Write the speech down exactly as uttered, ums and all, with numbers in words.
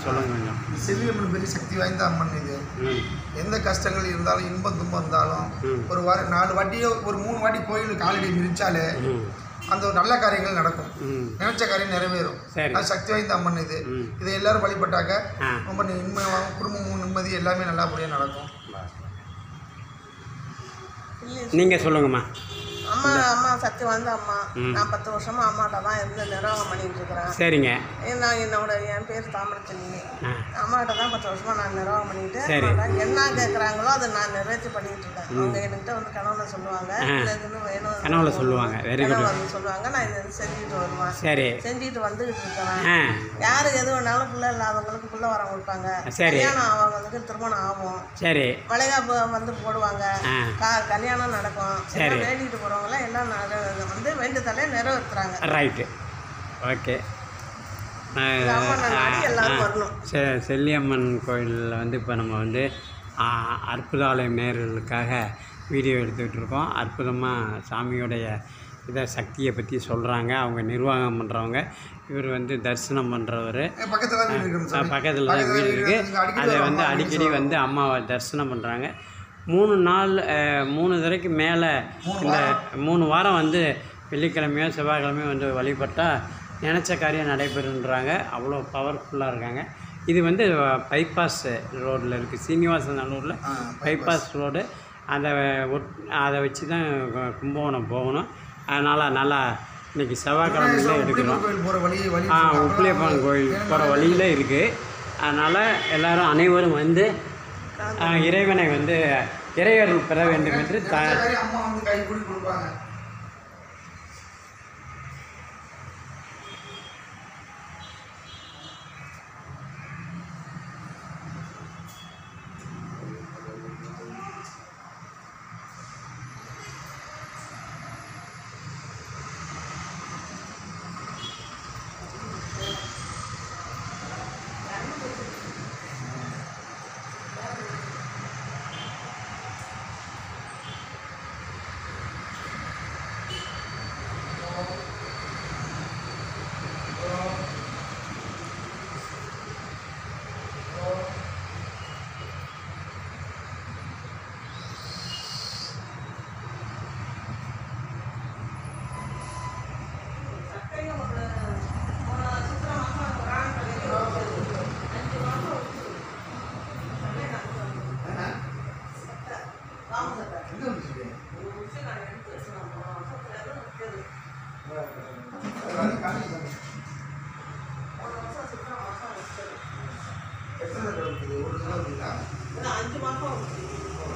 சொல்லுங்கள் கொஞ்சம். செல்லியம்மன் பெரிய சக்தி வாய்ந்த அம்மன் இது. எந்த கஷ்டங்கள் இருந்தாலும் இன்பம் துன்பம் இருந்தாலும் ஒரு வாரம் நாலு வாட்டியோ ஒரு மூணு வாட்டி கோயில் காலடி மிதிச்சாலே அந்த ஒரு நல்ல காரியங்கள் நடக்கும், நினைச்ச காரியம் நிறைவேறும். அது சக்தி வாய்ந்த அம்மன் இது. இதை எல்லாரும் வழிபட்டாக்க ரொம்ப நிம்மதியாகவும் குடும்பமும் நிம்மதி எல்லாமே நல்லபடியாக நடக்கும். நீங்கள் சொல்லுங்கம்மா. அம்மா அம்மா சக்தி வந்து அம்மா நான் பத்து வருஷமா அம்மாட்ட தான் இருந்து நிர்வாகம் பண்ணிட்டு இருக்கிறேன். சரிங்க. நான் என்னோட என் பேர் தாமரச்செல்வி. அம்மாட்ட தான் பத்து வருஷமா நான் நிர்வாகம் பண்ணிட்டு என்ன கேட்குறாங்களோ அதை நான் நிறைவேற்றி பண்ணிட்டு இருக்கேன். அவங்க என்கிட்ட வந்து கனவுல சொல்லுவாங்க, இதுன்னு வேணும் கனவுல சொல்லுவாங்க, கனவுல சொல்லுவாங்க. நான் இதை செஞ்சுட்டு வருவேன், சரி செஞ்சுட்டு வந்துகிட்டு இருக்கிறேன். யாரு எது வேணாலும் பிள்ளை இல்லாதவங்களுக்கு பிள்ளை வரம் கொடுப்பாங்க. கல்யாணம் ஆவங்களுக்கு திருமணம் ஆகும். சரி. வளைகாப்பு வந்து போடுவாங்க, கல்யாணம் நடக்கும். வேண்டிட்டு போறவங்க எல்லாம் வந்து வேண்டுதலை நிறைவேற்றுறாங்க. Right, okay. செல்லியம்மன் கோயிலில் வந்து இப்போ நம்ம வந்து அற்புதாலயம் நேயர்களுக்காக வீடியோ எடுத்துக்கிட்டு இருக்கோம். அற்புதமாக சாமியோடைய இதை சக்தியை பற்றி சொல்கிறாங்க. அவங்க நிர்வாகம் பண்ணுறவங்க, இவர் வந்து தரிசனம் பண்ணுறவர். பக்கத்தில் தான் வீடு இருக்குது. அதை வந்து அடிக்கடி வந்து அம்மாவை தரிசனம் பண்ணுறாங்க. மூணு நாள் மூணு தடவைக்கு மேலே இந்த மூணு வாரம் வந்து வெள்ளிக்கிழமையோ செவ்வாய்க்கிழமையோ வந்து வழிபட்டால் நினச்ச காரியம் நடைபெறுன்றாங்க. அவ்வளோ பவர்ஃபுல்லாக இருக்காங்க. இது வந்து பைபாஸ் ரோடில் இருக்குது, சீனிவாச நல்லூரில் பைபாஸ் ரோடு. அதை ஒட் அதை வச்சு தான் கும்பகோணம் போகணும். அதனால் நல்லா இன்றைக்கி செவ்வாய்க்கிழமையில எடுக்கிறோம். ஆ உப்பிலியப்பன் கோயில் போகிற வழியில் இருக்குது. அதனால் எல்லோரும் அனைவரும் வந்து இறைவனை வந்து இறையருள் பெற வேண்டும் என்று த அம்மா வந்து கை கூடி கொடுப்பாங்க. அஞ்சு மாதம்